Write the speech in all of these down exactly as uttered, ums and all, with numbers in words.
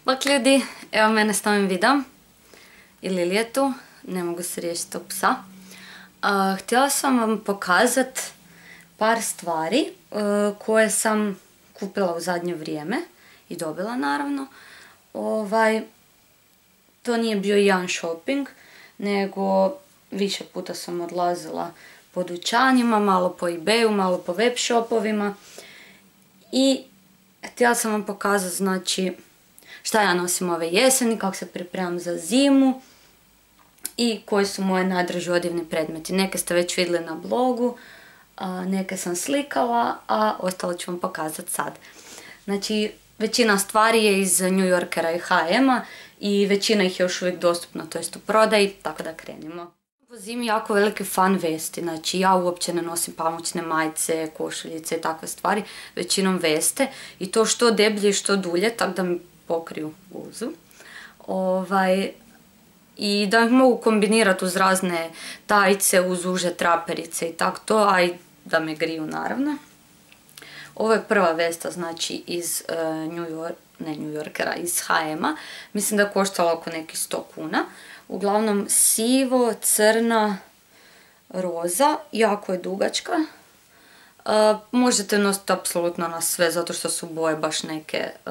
Bok ljudi, evo mene s novim videom. I Lili je tu, ne mogu se riješiti tog psa. Uh, htjela sam vam pokazati par stvari uh, koje sam kupila u zadnje vrijeme i dobila naravno. Ovaj, to nije bio jedan shopping, nego više puta sam odlazila po dućanima, malo po eBayu, malo po web shopovima. I htjela sam vam pokazati, znači, šta ja nosim ove jeseni, kako se pripremam za zimu i koji su moje najdraži odjevni predmeti. Neke ste već vidjeli na blogu, a neke sam slikala, a ostalo ću vam pokazati sad. Znači, većina stvari je iz New Yorkera i ha i ema i većina ih je još uvijek dostupna, to jest u prodaji, tako da krenimo. Po zimi jako veliki fan vesti, znači ja uopće ne nosim pamučne majice, košuljice i takve stvari, većinom veste i to što deblje i što dulje, tako da mi pokriju guzu. Ovaj, I da ih mogu kombinirati uz razne tajice, uz uže traperice i tako to, a i da me griju naravno. Ovo je prva vesta, znači iz uh, New York, ne New Yorkera, iz ha i ema. Mislim da je koštala oko nekih sto kuna. Uglavnom sivo, crna, roza, jako je dugačka. Uh, možete nositi apsolutno na sve, zato što su boje baš neke uh,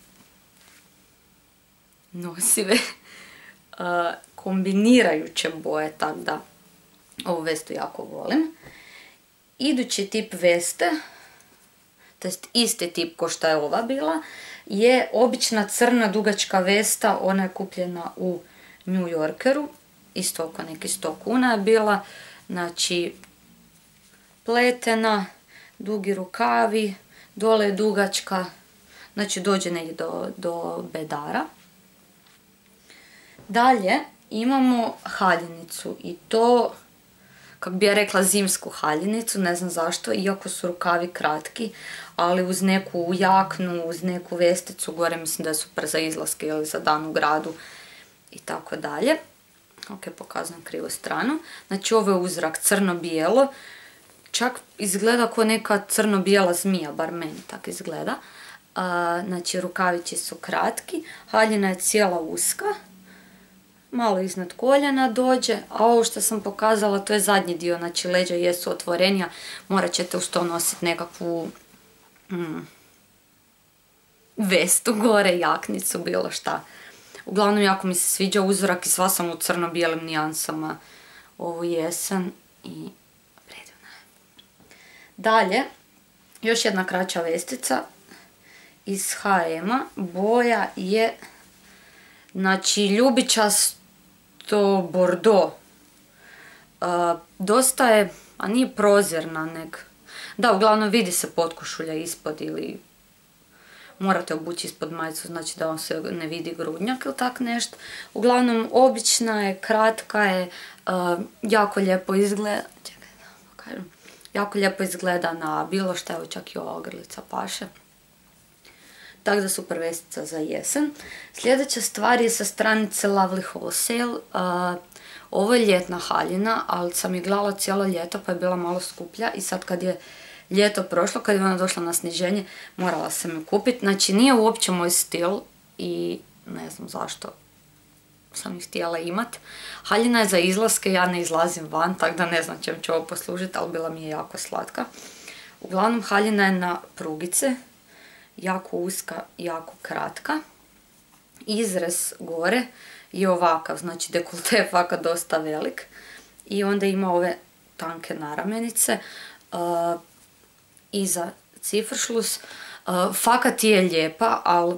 nosive, uh, kombinirajuće boje, tako da ovu vestu jako volim. Idući tip veste, to jest isti tip ko što je ova bila, je obična crna dugačka vesta, ona je kupljena u New Yorkeru, isto oko neki sto kuna je bila, znači pletena, dugi rukavi, dole je dugačka, znači dođe negdje do, do bedara. Dalje imamo haljinicu i to, kako bi ja rekla, zimsku haljinicu, ne znam zašto, iako su rukavi kratki, ali uz neku jaknu, uz neku vesticu gore, mislim da je super za izlaske ili za dan u gradu i tako dalje. Ok, pokazujem krivu stranu. Znači ovo je uzrak crno-bijelo, čak izgleda kao neka crno-bijela zmija, bar meni tako izgleda. A, znači rukavići su kratki, haljina je cijela uska, malo iznad koljena dođe, a ovo što sam pokazala to je zadnji dio, znači leđa jesu otvorenija, morat ćete uz to nositi nekakvu mm, vestu gore, jaknicu, bilo šta. Uglavnom jako mi se sviđa uzorak i sva sam u crno-bijelim nijansama ovu jesen i predivna je. Dalje, još jedna kraća vestica iz ha i ema, boja je, znači, ljubičasto bordo. Uh, dosta je, a nije prozirna, nek... Da, uglavnom vidi se potkošulja ispod ili morate obući ispod majicu, znači da vam se ne vidi grudnjak ili tak nešto. Uglavnom, obična je, kratka je, uh, jako lijepo izgleda, čekaj da vam pokažem, jako lijepo izgleda na bilo šta, evo čak i ova ogrlica paše. Tako da super vestica za jesen. Sljedeća stvar je sa stranice Lovely Wholesale. Uh, ovo je ljetna haljina, ali sam je gledala cijelo ljeto pa je bila malo skuplja i sad kad je ljeto prošlo, kad je ona došla na sniženje, morala sam ju kupiti. Znači nije uopće moj stil i ne znam zašto sam ih htjela imat. Haljina je za izlaske, ja ne izlazim van, tako da ne znam čem će ovo poslužiti, ali bila mi je jako slatka. Uglavnom haljina je na prugice, jako uska, jako kratka. Izrez gore je ovakav, znači dekolte je fakat dosta velik. I onda ima ove tanke naramenice. Uh, iza cifršlus. Uh, fakat je lijepa, ali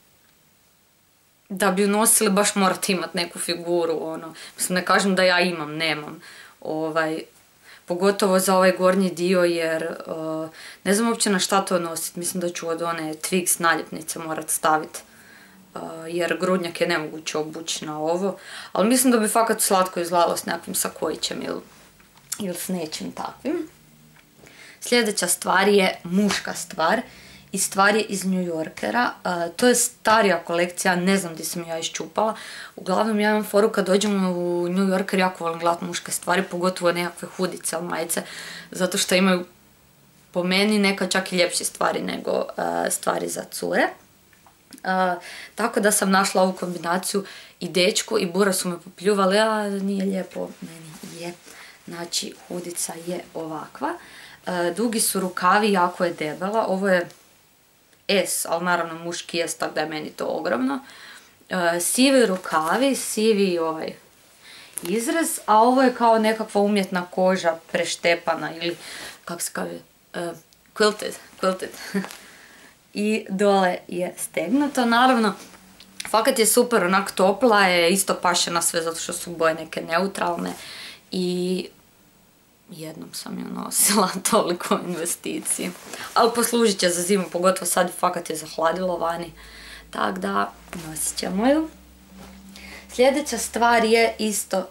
da bi ju nosili baš morate imati neku figuru, ono. Mislim, ne kažem da ja imam, nemam. Ovaj, pogotovo za ovaj gornji dio jer uh, ne znam uopće na šta to nositi. Mislim da ću od one Twix naljepnice morat staviti. Uh, jer grudnjak je nemoguće obući na ovo. Ali mislim da bi fakat slatko izgledalo s nekakvim sakojićem ili, ili s nečim takvim. Sljedeća stvar je muška stvar. I stvar je iz New Yorkera. Uh, to je starija kolekcija, ne znam gdje sam ja iščupala. Uglavnom ja imam foru kad dođemo u New Yorker, jako volim gledati muške stvari, pogotovo nekakve hudice ili majice, zato što imaju po meni neka čak i ljepše stvari nego uh, stvari za cure. Uh, tako da sam našla ovu kombinaciju i dečko i Bura su me popljuvali, a nije lijepo, meni je. Znači, hudica je ovakva. Uh, dugi su rukavi, jako je debela. Ovo je S, ali naravno muški S, tako da je meni to ogromno. Uh, sivi rukavi, sivi ovaj izrez, a ovo je kao nekakva umjetna koža preštepana ili, kako se kaže, uh, quilted, quilted. I dole je stegnuto, naravno, fakat je super, onak topla je, isto paše na sve zato što su boje neke neutralne i jednom sam ju nosila, toliko investicije. Ali poslužit će za zimu, pogotovo sad fakat je zahladilo vani, tako da nosit ćemo ju. Sljedeća stvar je isto,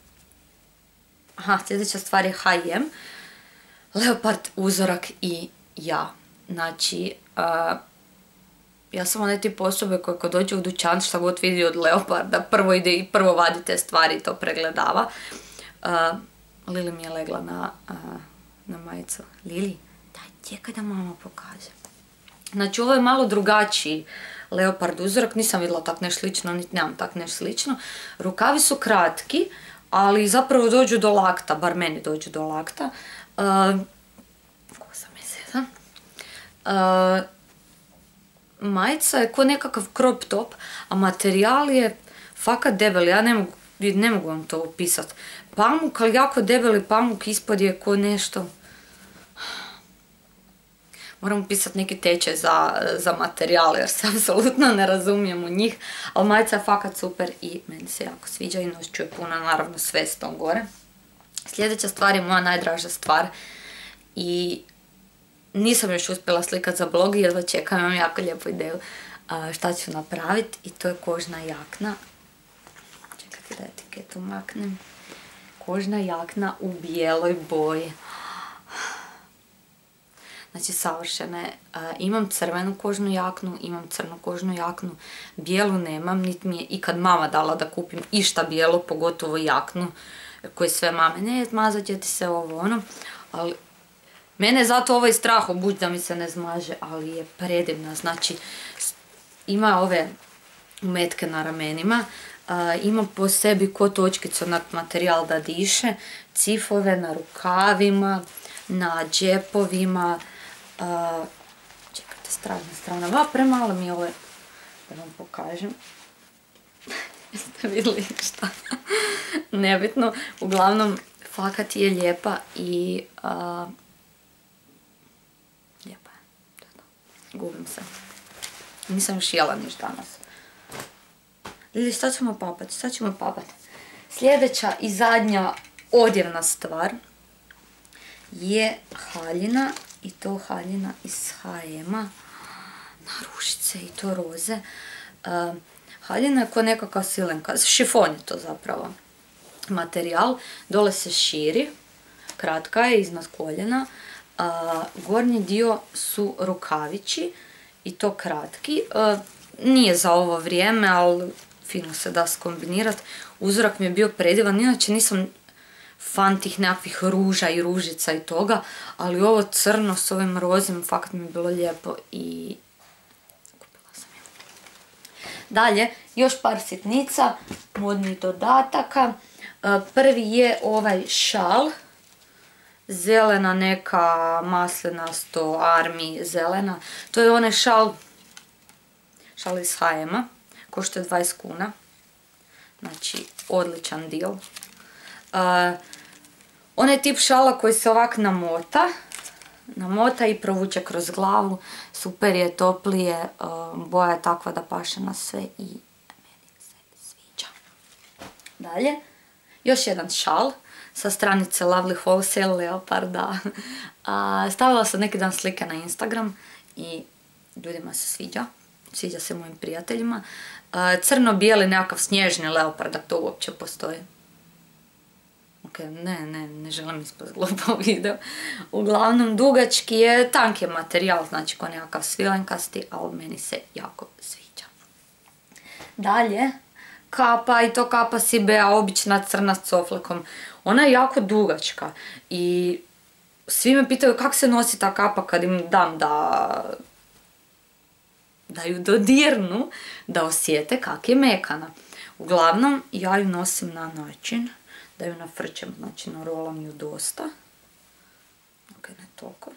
aha, sljedeća stvar je H and M, leopard uzorak i ja. Znači, uh, ja sam onaj tip osobe koja kad dođe u dućan šta god vidi od leoparda, prvo ide i prvo vadi te stvari i to pregledava. Uh, Lili mi je legla na, uh, na majicu. Lili, daj čekaj da mama pokaže. Znači, ovo je malo drugačiji leopard uzorak, nisam vidjela tak nešto slično, niti nemam tak nešto slično. Rukavi su kratki, ali zapravo dođu do lakta, bar meni dođu do lakta. Uh, kosa me seda. Uh, majica je ko nekakav crop top, a materijal je fakat debel, ja ne mogu, ne mogu vam to opisati. Pamuk, ali jako debeli pamuk, ispod je ko nešto. Moram upisati neki tečaj za, za materijal jer se apsolutno ne razumijem u njih, ali majica je fakat super i meni se jako sviđa i nosit ću je puno, naravno sve s tom gore. Sljedeća stvar je moja najdraža stvar i nisam još uspjela slikati za blog jer da čekam, imam jako lijepu ideju šta ću napraviti i to je kožna jakna. Čekajte da etiketu maknem. Kožna jakna u bijeloj boji. Znači, savršene. Uh, imam crvenu kožnu jaknu, imam crnu kožnu jaknu, bijelu nemam, niti mi je ikad mama dala da kupim išta bijelo, pogotovo jaknu, koje sve mame, ne, zmazat će ti se ovo ono, ali mene je zato ovaj strah obući da mi se ne zmaže, ali je predivna, znači, ima ove umetke na ramenima, uh, ima po sebi ko točkicu onak materijal da diše, cifove na rukavima, na džepovima, Uh, čekajte, stražna strana, va, premalo mi je ovo, da vam pokažem. Jeste vidjeli šta? Nebitno, uglavnom, fakat je lijepa i uh, lijepa je, to je to. Gubim se. Nisam još jela niš danas. Ili šta ćemo papati, šta ćemo papati? Sljedeća i zadnja odjevna stvar je haljina. I to haljina iz H and M-a, na ružice i to roze. Uh, haljina je ko nekakva silenka, šifon je to zapravo materijal, dole se širi, kratka je iznad koljena, uh, gornji dio su rukavići i to kratki. Uh, nije za ovo vrijeme, ali fino se da skombinirati. Uzorak mi je bio predivan, inače nisam fan tih nekakvih ruža i ružica i toga, ali ovo crno s ovim rozim fakat mi je bilo lijepo i kupila sam je. Dalje, još par sitnica, modnih dodataka. Prvi je ovaj šal, zelena neka maslenasto army zelena. To je onaj šal, šal iz H and M-a, košta dvadeset kuna, znači odličan deal. Uh, onaj tip šala koji se ovak namota, namota i provuče kroz glavu, super je, toplije, uh, boja je takva da paše na sve i meni se sviđa. Dalje, još jedan šal sa stranice Lovely Wholesale Leoparda. Uh, stavila sam neki dan slike na Instagram i ljudima se sviđa, sviđa se mojim prijateljima. Uh, crno-bijeli nekakav snježni leopard, da to uopće postoji. Ok, ne, ne, ne želim ispast glupo video. Uglavnom, dugački je, tanki je materijal, znači ko nekakav svilenkasti, ali meni se jako sviđa. Dalje, kapa, i to kapa Sibea, obična crna s coflekom. Ona je jako dugačka i svi me pitaju kako se nosi ta kapa kad im dam da da ju dodirnu, da osjete kak je mekana. Uglavnom, ja ju nosim na način da ju nafrčem, znači narolam ju dosta. Ok, ne toliko.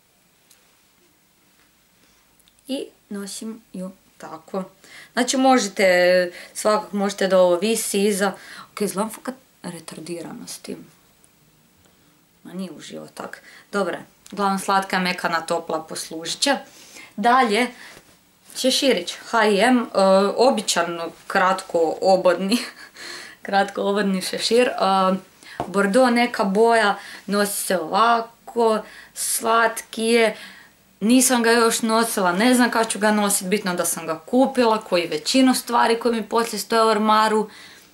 I nosim ju tako. Znači možete, svakako možete da ovo visi iza. Ok, izgledam fakat retardirano s tim. Ma nije uživo tak. Dobre, uglavnom slatka je, mekana, topla, poslužit će. Dalje, šeširić H i M, uh, običan kratko obodni, kratko obodni šešir. Uh, Bordeaux neka boja, nosi se ovako, slatki je. Nisam ga još nosila, ne znam kako ću ga nositi, bitno da sam ga kupila, koji većinu stvari koje mi poslije stoje u ormaru.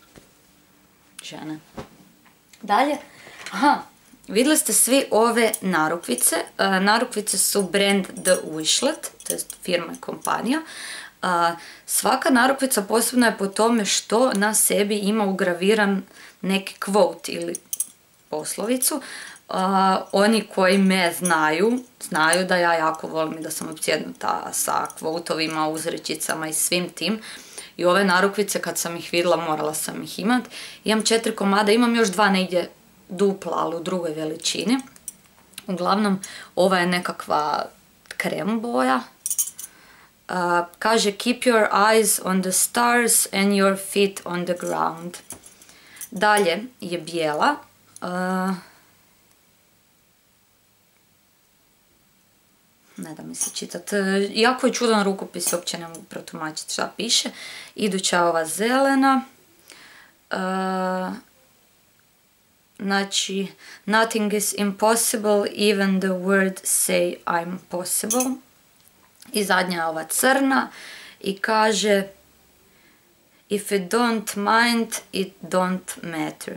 Žene. Dalje, aha, vidjeli ste svi ove narukvice. Uh, narukvice su brand The Wishlet, to je firma i kompanija. Uh, svaka narukvica posebno je po tome što na sebi ima ugraviran neki quote ili poslovicu. Uh, oni koji me znaju, znaju da ja jako volim i da sam opsjednuta sa quote-ovima, uzrečicama i svim tim. I ove narukvice kad sam ih vidjela morala sam ih imat. Imam četiri komada, imam još dva negdje dupla, ali u drugoj veličini. Uglavnom, ova je nekakva krem boja. Uh, kaže keep your eyes on the stars and your feet on the ground. Dalje je bijela. Uh, ne da mi se čitat. Jako je čudan rukopis, uopće ne mogu protumačiti šta piše. Iduća ova zelena. Uh, znači, nothing is impossible, even the word say I'm possible. I zadnja je ova crna i kaže if it don't mind, it don't matter.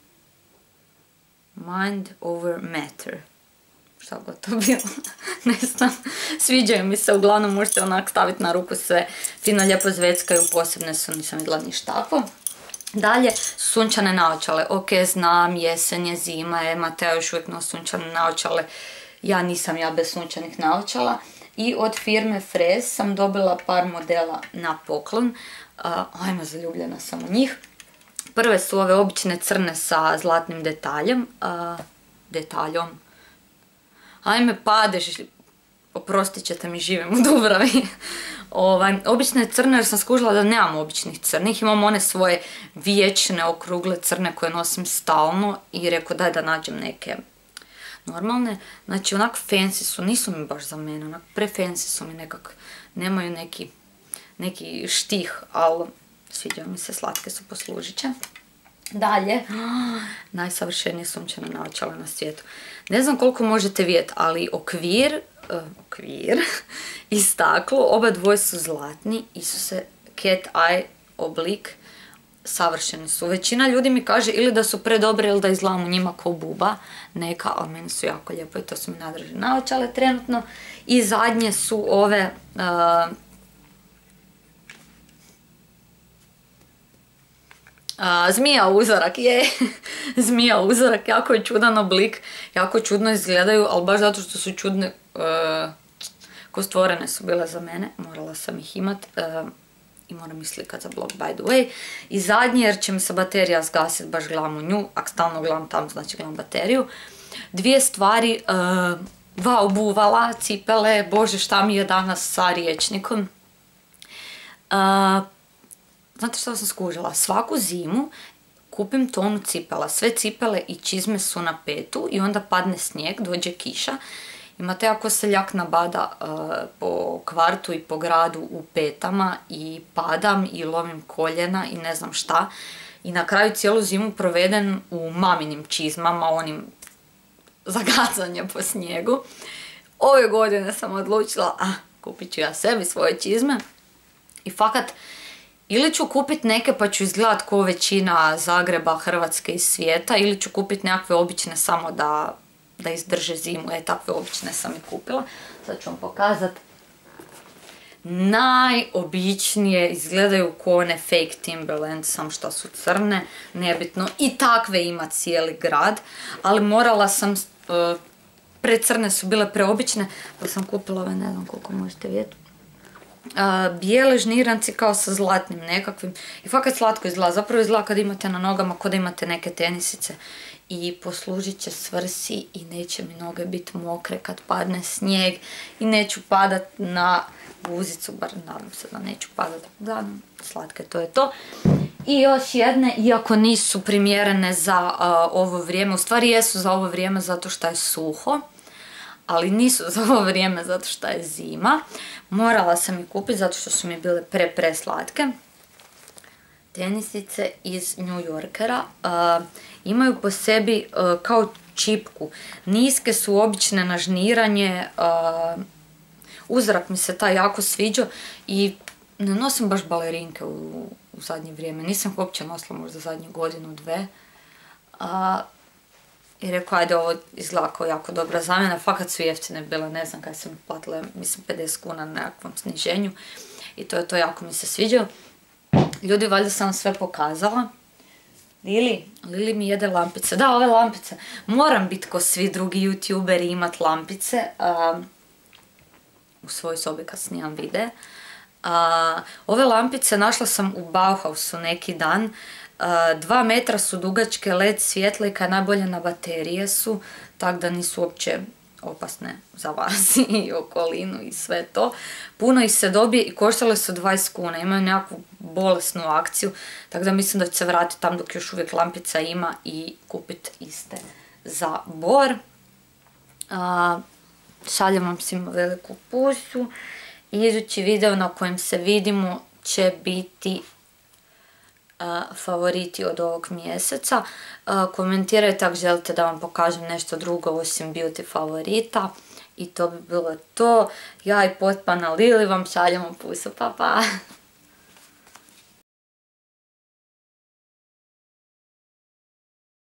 Mind over matter. Šta god to bilo, ne znam. Sviđaju mi se, uglavnom možete onak staviti na ruku sve fino, lijepo zveckaju, posebne su, nisam vidjela ništa tako. Dalje, sunčane naočale. Ok, znam, jesen je, zima je, Mateo još uvijek nosi sunčane naočale. Ja nisam ja bez sunčanih naočala. I od firme Frez sam dobila par modela na poklon. Uh, ajmo, zaljubljena sam u njih. Prve su ove obične crne sa zlatnim detaljem. Uh, detaljom. Ajme, padeš, oprostit ćete mi, živim u Dubravi. Ovaj, obične crne jer sam skužila da nemam običnih crnih. Imam one svoje vječne, okrugle crne koje nosim stalno i rekao daj da nađem neke normalne. Znači onak fancy su, nisu mi baš za mene, onak pre fancy su mi nekak, nemaju neki, neki štih, ali sviđaju mi se, slatke su, poslužit će. Dalje, najsavršenije sunčane naočale na svijetu. Ne znam koliko možete vidjeti, ali okvir, uh, okvir i staklo, oba dvoje su zlatni, Isuse, cat eye oblik, savršeni su. Većina ljudi mi kaže ili da su predobre ili da izgledam u njima ko buba, neka, ali meni su jako lijepo i to su mi najdraže naočale trenutno. I zadnje su ove uh, Uh, zmija uzorak, je, zmija uzorak, jako je čudan oblik, jako čudno izgledaju, ali baš zato što su čudne, uh, ko stvorene su bile za mene, morala sam ih imat uh, i moram ih slikat za blog by the way. I zadnje, jer će mi se baterija zgasit, baš gledam u nju, ako stalno gledam tamo, znači gledam bateriju. Dvije stvari, uh, dva obuvala, cipele, bože šta mi je danas sa riječnikom. Uh, Znate što sam skužila? Svaku zimu kupim tonu cipela. Sve cipele i čizme su na petu i onda padne snijeg, dođe kiša. Imate jako seljak nabada uh, po kvartu i po gradu u petama i padam i lovim koljena i ne znam šta. I na kraju cijelu zimu proveden u maminim čizmama, onim za gacanje po snijegu. Ove godine sam odlučila, ah, kupit ću ja sebi svoje čizme. I fakat, ili ću kupiti neke pa ću izgledat ko većina Zagreba, Hrvatske i svijeta, ili ću kupiti nekakve obične samo da, da izdrže zimu. E, takve obične sam i kupila. Sad ću vam pokazat. Najobičnije izgledaju ko one fake Timberland, sam što su crne, nebitno. I takve ima cijeli grad, ali morala sam, precrne su bile preobične, pa sam kupila ove, ne znam koliko možete vidjeti. Uh, bijele žniranci kao sa zlatnim nekakvim i fakat slatko izgleda, zapravo izgleda kad imate na nogama kod da imate neke tenisice i poslužit će svrsi i neće mi noge biti mokre kad padne snijeg i neću padat na guzicu, bar nadam se da neću padat, uglavnom slatke, to je to. I još jedne, iako nisu primjerene za uh, ovo vrijeme, u stvari jesu za ovo vrijeme zato što je suho, ali nisu za ovo vrijeme zato što je zima. Morala sam ih kupiti zato što su mi bile pre, pre slatke. Tenisice iz New Yorkera. Uh, imaju po sebi uh, kao čipku. Niske su obične na žniranje. Uh, uzrak mi se taj jako sviđao i ne nosim baš balerinke u, u zadnje vrijeme. Nisam ih uopće nosila možda zadnju godinu, dve. Uh, I rekao, ajde, ovo izgleda kao jako dobra zamjena, fakat su jeftine bile, ne znam kada sam platila, mislim, pedeset kuna na nekakvom sniženju. I to je to, jako mi se sviđa. Ljudi, valjda sam vam sve pokazala. Lili, Lili mi jede lampice. Da, ove lampice. Moram biti ko svi drugi youtuberi imat lampice. Uh, u svojoj sobi kad snimam videe. Uh, ove lampice našla sam u Bauhausu neki dan. Uh, dva metra su dugačke, led svjetla i kad najbolje na baterije su, tako da nisu uopće opasne za vas i okolinu i sve to. Puno ih se dobije i koštale su dvadeset kuna, imaju nekakvu bolesnu akciju, tako da mislim da će se vratiti tam dok još uvijek lampica ima i kupiti iste za Bor. Uh, šaljem vam svima veliku pusu. Idući video na kojem se vidimo će biti Uh, favoriti od ovog mjeseca. Uh, komentirajte ako želite da vam pokažem nešto drugo osim beauty favorita. I to bi bilo to. Ja i potpana Lili vam šaljemo pusu, pa pa!